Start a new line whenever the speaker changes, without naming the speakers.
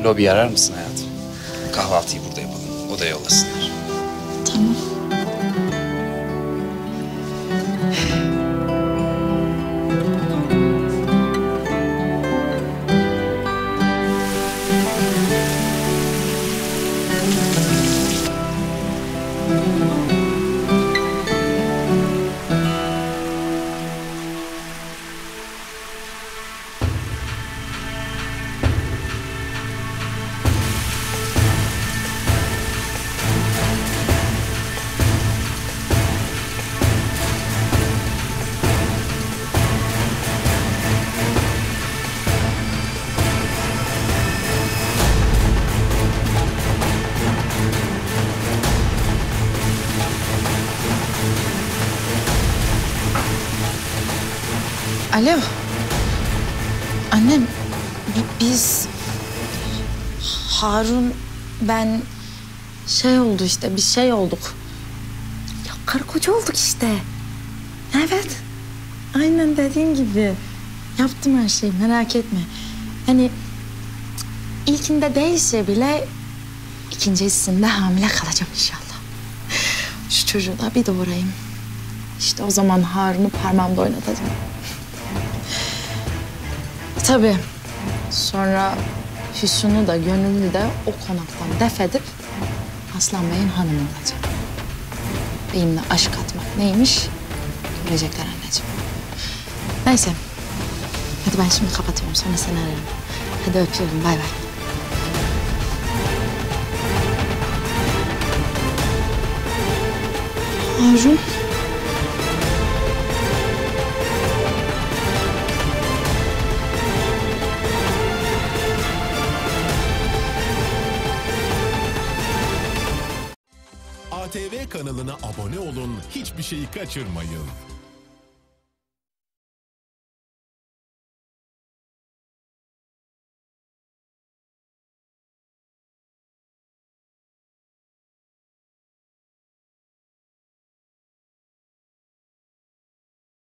Lobi arar mısın hayatım? Kahvaltıyı burada yapalım. Odaya yollasınlar.
Tamam. Alo. Annem, biz... Harun, ben... oldu işte, bir şey olduk. Ya karı koca olduk işte. Evet. Aynen dediğin gibi. Yaptım her şeyi, merak etme. Hani... ilkinde değilse bile... ikincisinde hamile kalacağım inşallah. Şu çocuğu da bir doğurayım. İşte o zaman Harun'u parmağımda oynatacağım. Tabii. Sonra Füsun'u da Gönül'ü de o konaktan def edip Aslan Bey'in hanımı olacak. Benimle aşk atmak neymiş görecekler anneciğim. Neyse. Hadi ben şimdi kapatıyorum, sonra seni ararım. Hadi öpüyorum, bay bay. Harun.
ATV kanalına abone olun, hiçbir şeyi kaçırmayın.